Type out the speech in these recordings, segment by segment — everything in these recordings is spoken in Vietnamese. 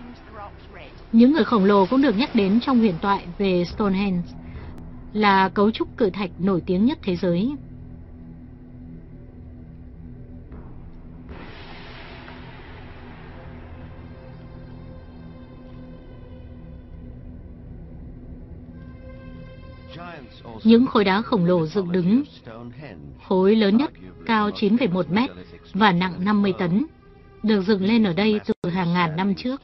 Những người khổng lồ cũng được nhắc đến trong huyền thoại về Stonehenge, là cấu trúc cự thạch nổi tiếng nhất thế giới. Những khối đá khổng lồ dựng đứng, khối lớn nhất cao 9,1 mét và nặng 50 tấn, được dựng lên ở đây từ hàng ngàn năm trước.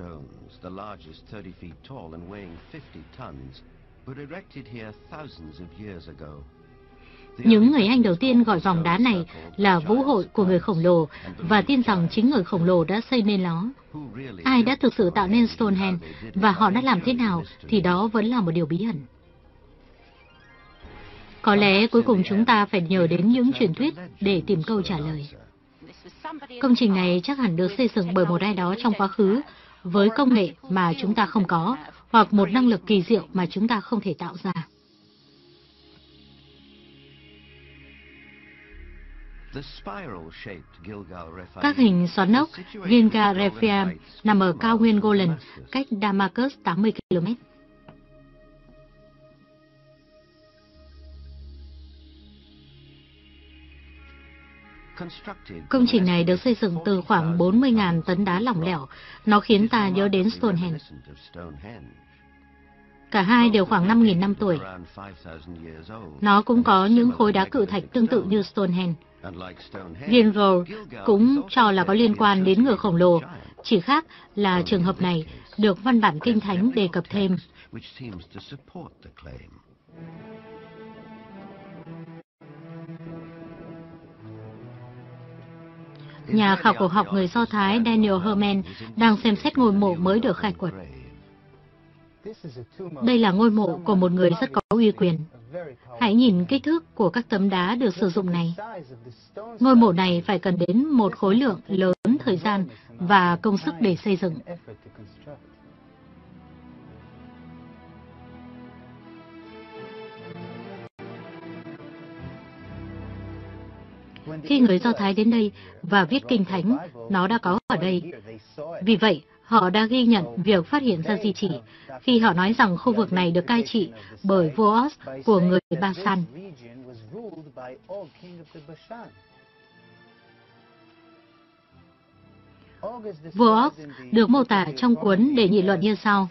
Những người Anh đầu tiên gọi vòng đá này là Vũ hội của người khổng lồ và tin rằng chính người khổng lồ đã xây nên nó. Ai đã thực sự tạo nên Stonehenge và họ đã làm thế nào thì đó vẫn là một điều bí ẩn. Có lẽ cuối cùng chúng ta phải nhờ đến những truyền thuyết để tìm câu trả lời. Công trình này chắc hẳn được xây dựng bởi một ai đó trong quá khứ với công nghệ mà chúng ta không có, hoặc một năng lực kỳ diệu mà chúng ta không thể tạo ra. Các hình xoắn ốc Gilgal-Rephaim nằm ở cao nguyên Golan, cách Damascus 80 km. Công trình này được xây dựng từ khoảng 40.000 tấn đá lỏng lẻo. Nó khiến ta nhớ đến Stonehenge. Cả hai đều khoảng 5.000 năm tuổi. Nó cũng có những khối đá cự thạch tương tự như Stonehenge. Gilgal cũng cho là có liên quan đến người khổng lồ, chỉ khác là trường hợp này được văn bản kinh thánh đề cập thêm. Nhà khảo cổ học người Do Thái Daniel Herman đang xem xét ngôi mộ mới được khai quật. Đây là ngôi mộ của một người rất có uy quyền. Hãy nhìn kích thước của các tấm đá được sử dụng này. Ngôi mộ này phải cần đến một khối lượng lớn thời gian và công sức để xây dựng. Khi người Do Thái đến đây và viết kinh thánh, nó đã có ở đây. Vì vậy, họ đã ghi nhận việc phát hiện ra di chỉ khi họ nói rằng khu vực này được cai trị bởi vua Os của người Basan. Vua Os được mô tả trong cuốn Đề Nghị Luận như sau.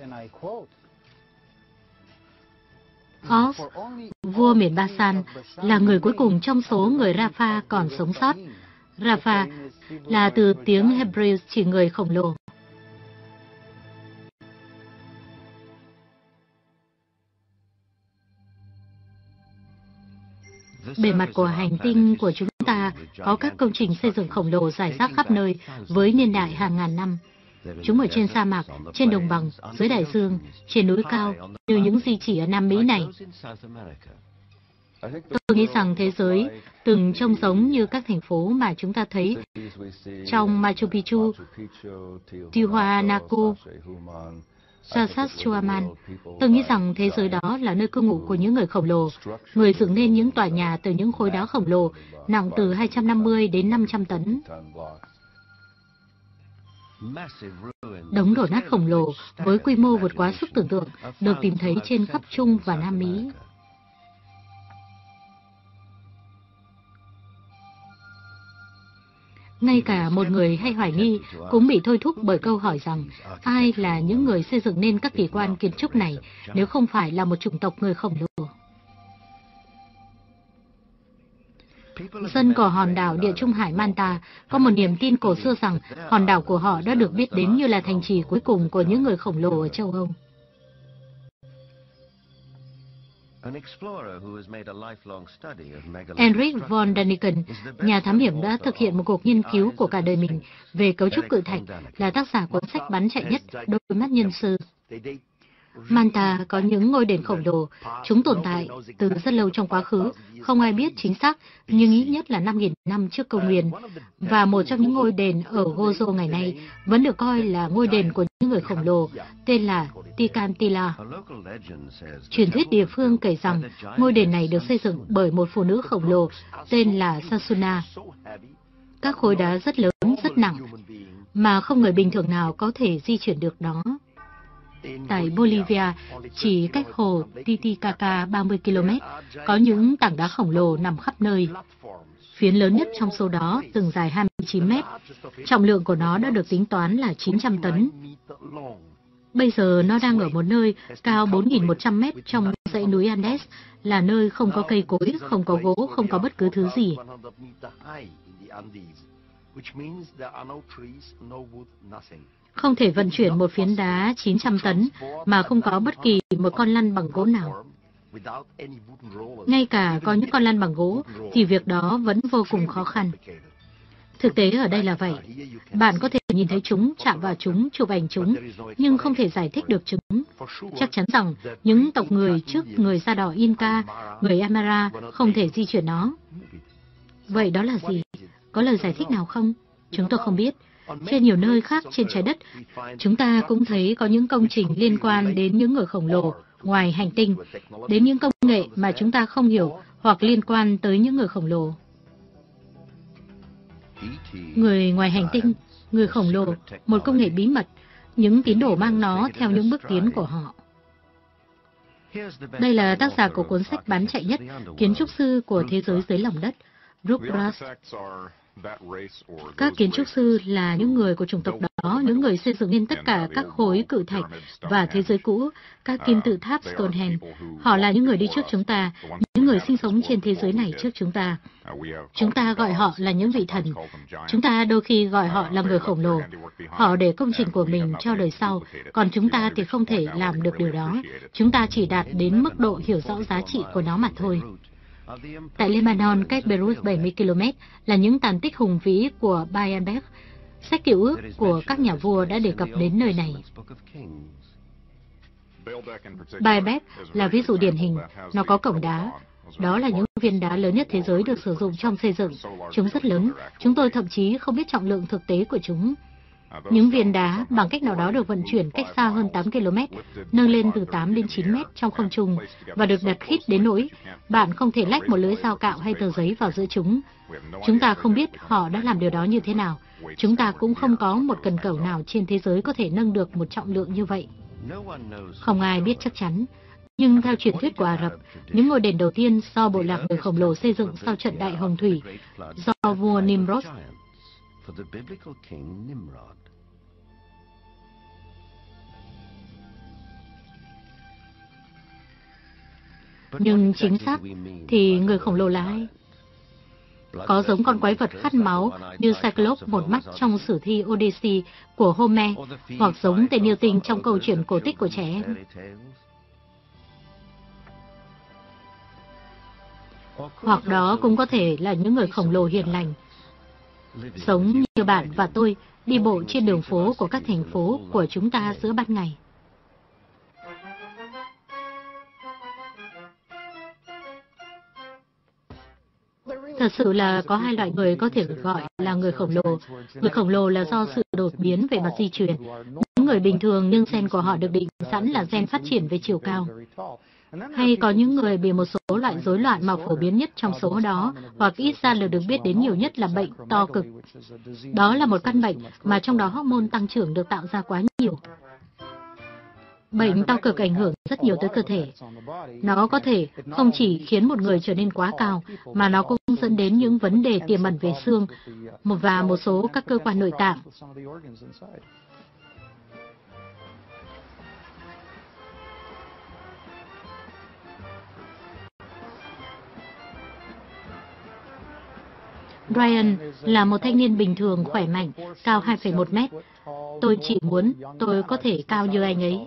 Os, vua miền Basan, là người cuối cùng trong số người Rapha còn sống sót. Rapha là từ tiếng Hebrew chỉ người khổng lồ. Bề mặt của hành tinh của chúng ta có các công trình xây dựng khổng lồ rải rác khắp nơi với niên đại hàng ngàn năm. Chúng ở trên sa mạc, trên đồng bằng, dưới đại dương, trên núi cao, như những di chỉ ở Nam Mỹ này. Tôi nghĩ rằng thế giới từng trông giống như các thành phố mà chúng ta thấy trong Machu Picchu, Tiwanaku, Saskatchewan. Tôi nghĩ rằng thế giới đó là nơi cư ngụ của những người khổng lồ, người dựng nên những tòa nhà từ những khối đá khổng lồ nặng từ 250 đến 500 tấn. Đống đổ nát khổng lồ với quy mô vượt quá sức tưởng tượng được tìm thấy trên khắp Trung và Nam Mỹ. Ngay cả một người hay hoài nghi cũng bị thôi thúc bởi câu hỏi rằng ai là những người xây dựng nên các kỳ quan kiến trúc này nếu không phải là một chủng tộc người khổng lồ. Dân của hòn đảo Địa Trung Hải Manta có một niềm tin cổ xưa rằng hòn đảo của họ đã được biết đến như là thành trì cuối cùng của những người khổng lồ ở châu Âu. Henrik von Daniken, nhà thám hiểm đã thực hiện một cuộc nghiên cứu của cả đời mình về cấu trúc cự thạch, là tác giả cuốn sách bán chạy nhất Đôi mắt nhân sư. Manta có những ngôi đền khổng lồ, chúng tồn tại từ rất lâu trong quá khứ, không ai biết chính xác, nhưng ít nhất là 5.000 năm trước công nguyên. Và một trong những ngôi đền ở Gozo ngày nay vẫn được coi là ngôi đền của những người khổng lồ, tên là Tikantila. Truyền thuyết địa phương kể rằng ngôi đền này được xây dựng bởi một phụ nữ khổng lồ tên là Sasuna. Các khối đá rất lớn, rất nặng, mà không người bình thường nào có thể di chuyển được nó. Tại Bolivia, chỉ cách hồ Titicaca 30 km, có những tảng đá khổng lồ nằm khắp nơi. Phiến lớn nhất trong số đó từng dài 29 mét. Trọng lượng của nó đã được tính toán là 900 tấn. Bây giờ nó đang ở một nơi cao 4.100 mét trong dãy núi Andes, là nơi không có cây cối, không có gỗ, không có bất cứ thứ gì. Không thể vận chuyển một phiến đá 900 tấn mà không có bất kỳ một con lăn bằng gỗ nào. Ngay cả có những con lăn bằng gỗ thì việc đó vẫn vô cùng khó khăn. Thực tế ở đây là vậy. Bạn có thể nhìn thấy chúng, chạm vào chúng, chụp ảnh chúng, nhưng không thể giải thích được chúng. Chắc chắn rằng những tộc người trước người da đỏ Inca, người Aymara không thể di chuyển nó. Vậy đó là gì? Có lời giải thích nào không? Chúng tôi không biết. Trên nhiều nơi khác trên trái đất, chúng ta cũng thấy có những công trình liên quan đến những người khổng lồ ngoài hành tinh, đến những công nghệ mà chúng ta không hiểu hoặc liên quan tới những người khổng lồ. Người ngoài hành tinh, người khổng lồ, một công nghệ bí mật, những tín đồ mang nó theo những bước tiến của họ. Đây là tác giả của cuốn sách bán chạy nhất, kiến trúc sư của thế giới dưới lòng đất, Brooke Rush. Các kiến trúc sư là những người của chủng tộc đó, những người xây dựng nên tất cả các khối cự thạch và thế giới cũ, các kim tự tháp Stonehenge. Họ là những người đi trước chúng ta, những người sinh sống trên thế giới này trước chúng ta. Chúng ta gọi họ là những vị thần. Chúng ta đôi khi gọi họ là người khổng lồ. Họ để công trình của mình cho đời sau, còn chúng ta thì không thể làm được điều đó. Chúng ta chỉ đạt đến mức độ hiểu rõ giá trị của nó mà thôi. Tại Lebanon, cách Beirut 70 km, là những tàn tích hùng vĩ của Baalbek. Sách Cựu Ước của các nhà vua đã đề cập đến nơi này. Baalbek là ví dụ điển hình. Nó có cổng đá. Đó là những viên đá lớn nhất thế giới được sử dụng trong xây dựng. Chúng rất lớn. Chúng tôi thậm chí không biết trọng lượng thực tế của chúng. Những viên đá bằng cách nào đó được vận chuyển cách xa hơn 8 km, nâng lên từ 8 đến 9 mét trong không trung và được đặt khít đến nỗi bạn không thể lách một lưỡi dao cạo hay tờ giấy vào giữa chúng. Chúng ta không biết họ đã làm điều đó như thế nào. Chúng ta cũng không có một cần cẩu nào trên thế giới có thể nâng được một trọng lượng như vậy. Không ai biết chắc chắn. Nhưng theo truyền thuyết của Ả Rập, những ngôi đền đầu tiên do bộ lạc người khổng lồ xây dựng sau trận đại hồng thủy do vua Nimrod. Nhưng chính xác thì người khổng lồ là ai? Có giống con quái vật khát máu như Cyclops một mắt trong sử thi Odyssey của Homer, hoặc giống tên yêu tinh trong câu chuyện cổ tích của trẻ em. Hoặc đó cũng có thể là những người khổng lồ hiền lành, giống như bạn và tôi, đi bộ trên đường phố của các thành phố của chúng ta giữa ban ngày. Thật sự là có hai loại người có thể gọi là người khổng lồ. Người khổng lồ là do sự đột biến về mặt di truyền. Những người bình thường nhưng gen của họ được định sẵn là gen phát triển về chiều cao. Hay có những người bị một số loại rối loạn mà phổ biến nhất trong số đó, hoặc ít ra là được biết đến nhiều nhất là bệnh to cực. Đó là một căn bệnh mà trong đó hormone tăng trưởng được tạo ra quá nhiều. Bệnh to cực ảnh hưởng rất nhiều tới cơ thể. Nó có thể không chỉ khiến một người trở nên quá cao, mà nó cũng dẫn đến những vấn đề tiềm ẩn về xương và một số các cơ quan nội tạng. Ryan là một thanh niên bình thường khỏe mạnh, cao 2,1 mét. Tôi chỉ muốn tôi có thể cao như anh ấy.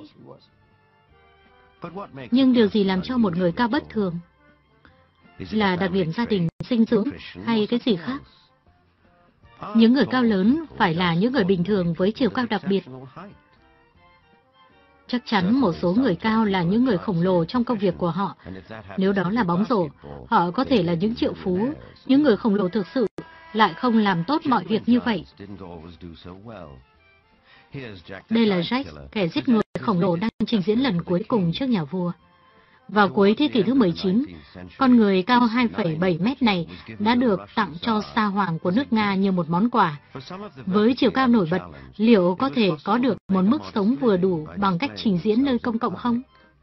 Nhưng điều gì làm cho một người cao bất thường? Là đặc điểm gia đình, dinh dưỡng hay cái gì khác? Những người cao lớn phải là những người bình thường với chiều cao đặc biệt. Chắc chắn một số người cao là những người khổng lồ trong công việc của họ. Nếu đó là bóng rổ, họ có thể là những triệu phú. Những người khổng lồ thực sự lại không làm tốt mọi việc như vậy. Đây là Jack, kẻ giết người khổng lồ đang trình diễn lần cuối cùng trước nhà vua. Vào cuối thế kỷ thứ 19, con người cao 2,7 mét này đã được tặng cho Sa Hoàng của nước Nga như một món quà. Với chiều cao nổi bật, liệu có thể có được một mức sống vừa đủ bằng cách trình diễn nơi công cộng không?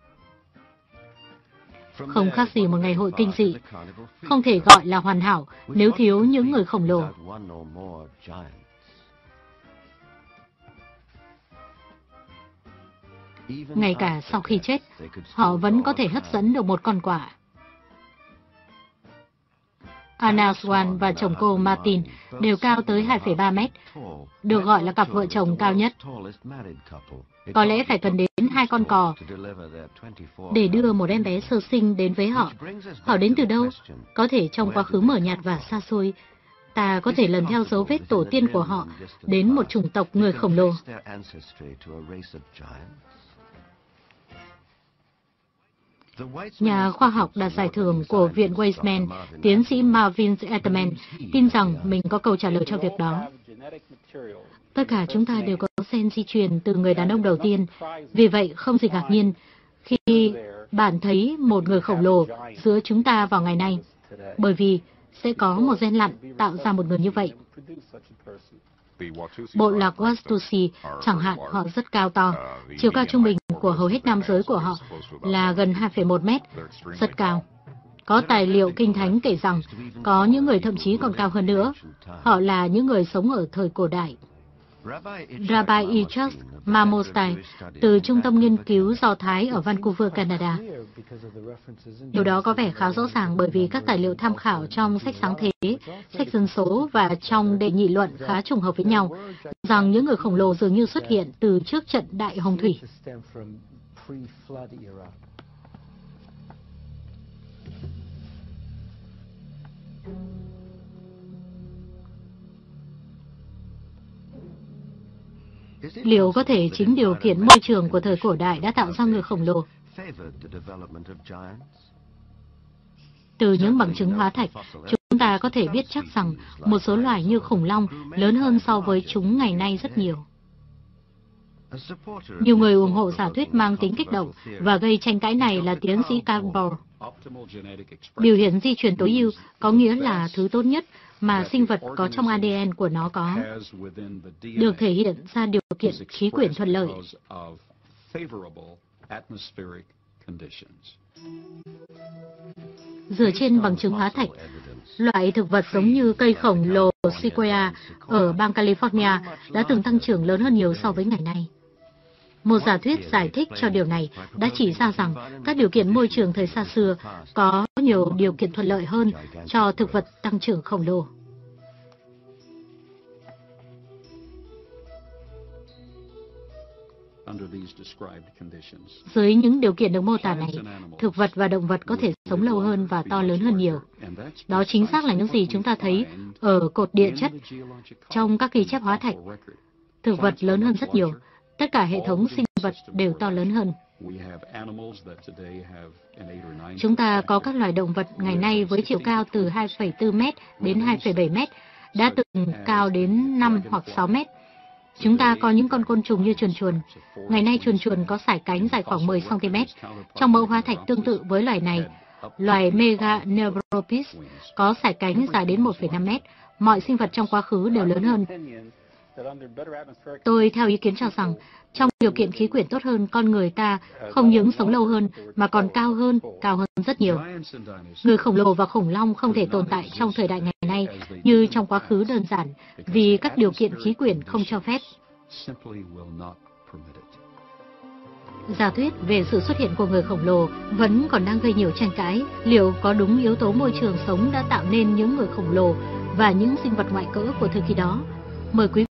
Không khác gì một ngày hội kinh dị, không thể gọi là hoàn hảo nếu thiếu những người khổng lồ. Ngay cả sau khi chết, họ vẫn có thể hấp dẫn được một con quạ. Anna Swan và chồng cô Martin đều cao tới 2,3 mét, được gọi là cặp vợ chồng cao nhất. Có lẽ phải cần đến 2 con cò để đưa một em bé sơ sinh đến với họ. Họ đến từ đâu? Có thể trong quá khứ mờ nhạt và xa xôi, ta có thể lần theo dấu vết tổ tiên của họ đến một chủng tộc người khổng lồ. Nhà khoa học đạt giải thưởng của Viện Weizmann, tiến sĩ Marvin Etterman, tin rằng mình có câu trả lời cho việc đó. Tất cả chúng ta đều có gen di truyền từ người đàn ông đầu tiên, vì vậy không gì ngạc nhiên khi bạn thấy một người khổng lồ giữa chúng ta vào ngày nay, bởi vì sẽ có một gen lặn tạo ra một người như vậy. Bộ lạc Watusi chẳng hạn, họ rất cao to. Chiều cao trung bình của hầu hết nam giới của họ là gần 2,1 mét, rất cao. Có tài liệu kinh thánh kể rằng có những người thậm chí còn cao hơn nữa. Họ là những người sống ở thời cổ đại. Rabbi Itzhak Mamostai từ Trung tâm Nghiên cứu Do Thái ở Vancouver, Canada. Điều đó có vẻ khá rõ ràng bởi vì các tài liệu tham khảo trong sách Sáng Thế, sách Dân số và trong đệ nhị luận khá trùng hợp với nhau, rằng những người khổng lồ dường như xuất hiện từ trước trận đại hồng thủy. Liệu có thể chính điều kiện môi trường của thời cổ đại đã tạo ra người khổng lồ? Từ những bằng chứng hóa thạch, chúng ta có thể biết chắc rằng một số loài như khủng long lớn hơn so với chúng ngày nay rất nhiều. Nhiều người ủng hộ giả thuyết mang tính kích động và gây tranh cãi này là tiến sĩ Campbell. Biểu hiện di truyền tối ưu có nghĩa là thứ tốt nhất mà sinh vật có trong ADN của nó có, được thể hiện ra điều kiện khí quyển thuận lợi. Dựa trên bằng chứng hóa thạch, loại thực vật giống như cây khổng lồ Sequoia ở bang California đã từng tăng trưởng lớn hơn nhiều so với ngày nay. Một giả thuyết giải thích cho điều này đã chỉ ra rằng các điều kiện môi trường thời xa xưa có nhiều điều kiện thuận lợi hơn cho thực vật tăng trưởng khổng lồ. Dưới những điều kiện được mô tả này, thực vật và động vật có thể sống lâu hơn và to lớn hơn nhiều. Đó chính xác là những gì chúng ta thấy ở cột địa chất trong các ghi chép hóa thạch. Thực vật lớn hơn rất nhiều. Tất cả hệ thống sinh vật đều to lớn hơn. Chúng ta có các loài động vật ngày nay với chiều cao từ 2,4 mét đến 2,7 mét, đã từng cao đến 5 hoặc 6 mét. Chúng ta có những con côn trùng như chuồn chuồn. Ngày nay chuồn chuồn có sải cánh dài khoảng 10 cm. Trong mẫu hóa thạch tương tự với loài này, loài Meganeuropis có sải cánh dài đến 1,5 mét. Mọi sinh vật trong quá khứ đều lớn hơn. Tôi theo ý kiến cho rằng, trong điều kiện khí quyển tốt hơn, con người ta không những sống lâu hơn mà còn cao hơn rất nhiều. Người khổng lồ và khủng long không thể tồn tại trong thời đại ngày nay như trong quá khứ đơn giản vì các điều kiện khí quyển không cho phép. Giả thuyết về sự xuất hiện của người khổng lồ vẫn còn đang gây nhiều tranh cãi. Liệu có đúng yếu tố môi trường sống đã tạo nên những người khổng lồ và những sinh vật ngoại cỡ của thời kỳ đó? Mời quý